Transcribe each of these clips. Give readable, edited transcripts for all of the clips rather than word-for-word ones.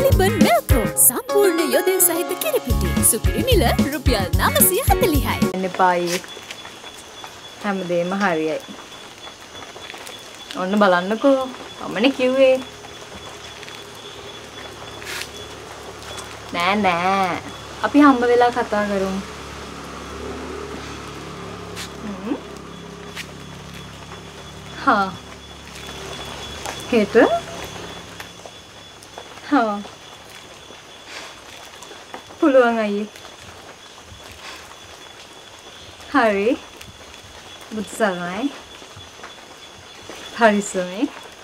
Aliban Melco සම්පූර්ණ යොදේ සහිත කිරිපිටි සුපිරි මිල රුපියල් 940යි. එන්නේ පායි හැමදේම හරියයි. ඔන්න බලන්නකෝ අමනේ කිව්වේ. නෑ අපි හම්බ වෙලා කතා කරමු. हाँ හෙට हाँ පුළුවන් අයියේ. හරි බුත්සල්මයි හරිසමයි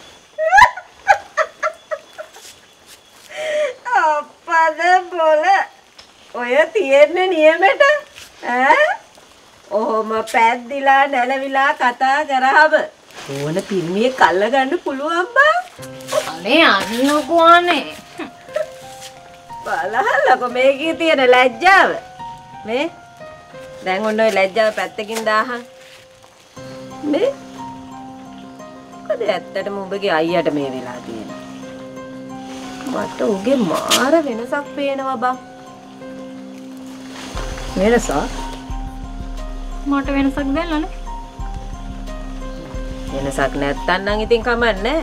අප්පද බොල ඔය තියෙන්නේ නියමෙට ඈ ඔහොම පැද්දිලා නැලවිලා කතා කරාම ඕන පිරිමියෙ කල්ල ගන්න පුළුවන් බා. අනේ අන්නකෝ අනේ. බලහල්ලකෝ මේකේ තියෙන ලැජ්ජාව. මේ දැන් ඔන්න ඔය ලැජ්ජාව පැත්තකින් දාහන්. මේ කොහොද ඇත්තටම උඹගේ අයියට මේ වෙලා තියෙන්නේ. මට උගේ මාර වෙනසක් පේනවා බා. වෙනසක්? මට වෙනසක් දැල්ලානේ. වෙනසක් නැත්තම් නම් ඉතින් කමන්නේ.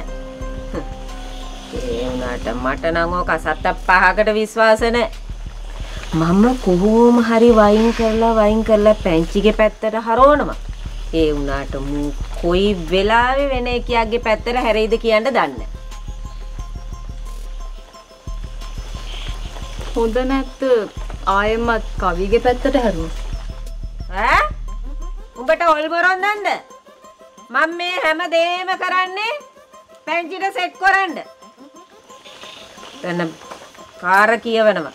ඒ උනාට මට නම් ඕක සත පහකට විශ්වාස නැහැ. මම කොහොම හරි වයින් කරලා පැංචිගේ පැත්තට හරවනවා. ඒ උනාට මු කොයි වෙලාවෙ වෙන එකියක්ගේ පැත්තට හැරෙයිද කියන්න දන්නේ. හොඳ නැත්ද ආයෙමත් කවිගේ පැත්තට හැරුණා. ඈ? උඹට ඔල්බරොන් නැන්ද? මම මේ හැම දෙයක්ම කරන්නේ පැංචිට සෙට් කරන්න. දැන් කාර කියවනවා.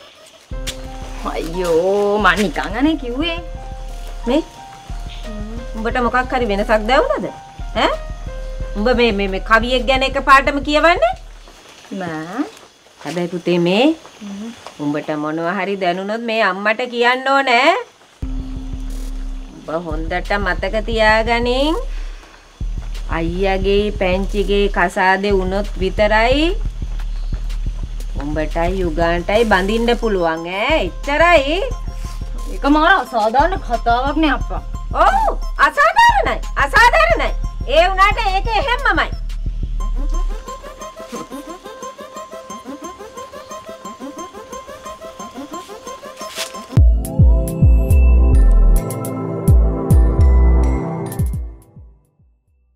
අයියෝ මං නිකන් අනේ කිව්වේ. මේ උඹට මොකක් හරි වෙනසක් දැවුනද? ඈ? උඹ මේ කවියෙක් ගැන එකපාරටම කියවන්නේ? නෑ. හැබැයි පුතේ මේ උඹට මොනවා හරි දැනුනොත් මේ අම්මට කියන්න ඕනේ. උඹ හොඳට මතක තියාගනින්. අයියාගේ පැංචිගේ කසාදේ වුණොත් විතරයි උඹටයි යුගාන්ටයි බඳින්න පුළුවන් ඈ. එච්චරයි. ඒක මාර අසාධාරණ කතාවක් නේ අප්පා. ඔව් අසාධාරණයි. ඒ උනාට ඒක එහෙම්මමයි.